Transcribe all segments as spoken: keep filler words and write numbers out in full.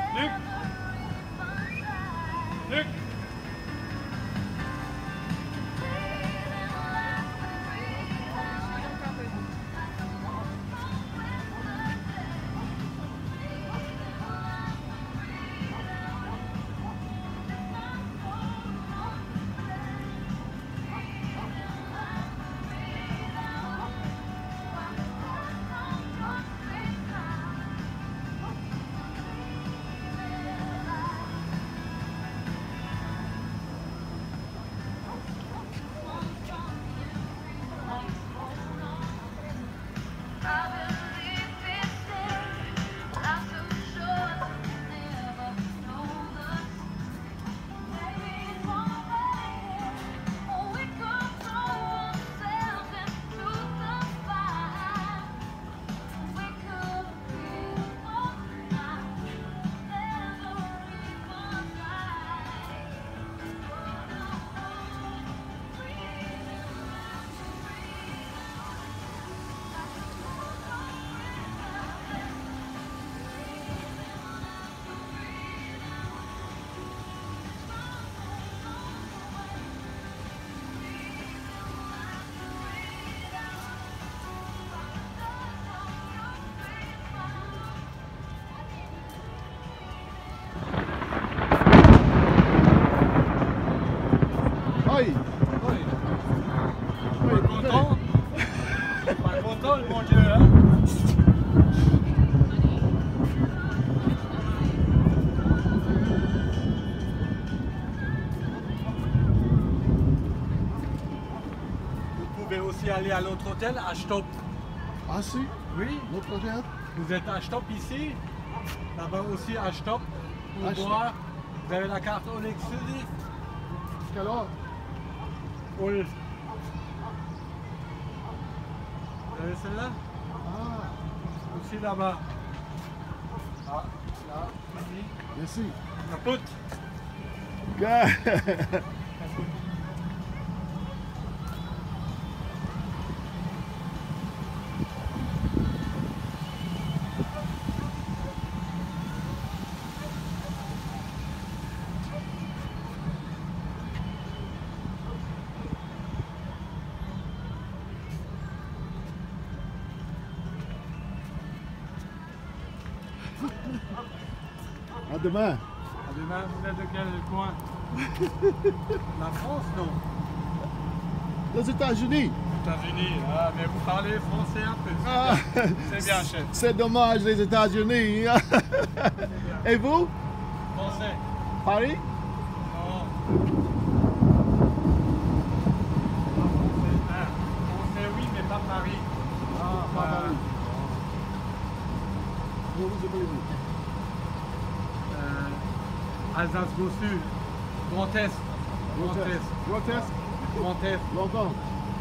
Luc. Luc. Oui. Oui. Oui, Pas content? Pas content, le bon Dieu, hein? Vous pouvez aussi aller à l'autre hôtel, à Stop. Ah si? Oui. L'autre hôtel? Vous êtes à Stop ici, là-bas aussi à Stop pour À Stop. boire. Vous avez la carte all exclusive. Quelle heure? All. Vous avez celle-là? Ah, Aussi là-bas. Ah, là, ici. merci. La poutre. Gars. À demain. À demain, vous êtes de quel coin? La France, non? Les États-Unis. États-Unis, ah, mais vous parlez français un peu. C'est Ah, bien. C'est bien, chef. c'est dommage, les États-Unis. Et vous? Français? Paris? Non. Français, ah, français, oui, mais pas Paris. Ah, pas Ah. Paris. Où vous appelez-vous? Euh, Alsace-Bossu, Grand Est. Grand Est. Grotesque? Grand Est. Longtemps.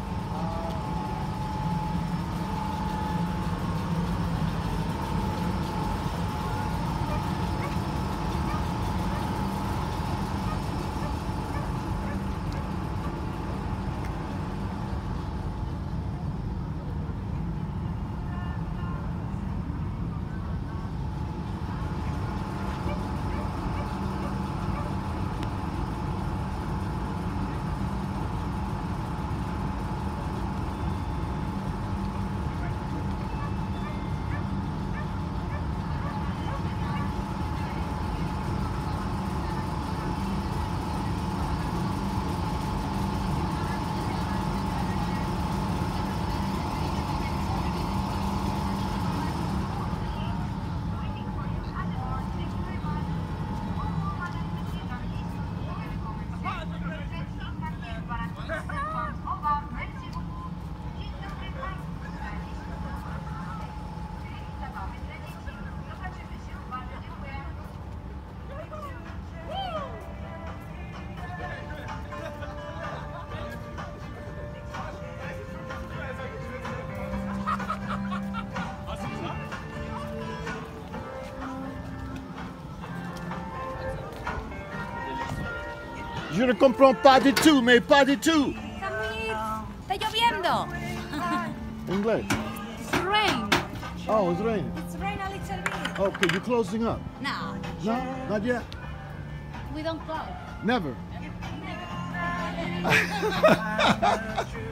Je ne comprends pas du tout, mais pas du tout. Samir, está lloviendo. English. It's rain. Oh, it's raining. It's rain a little bit. Okay, you're closing up. No, No, not yet. we don't close. Never. Never.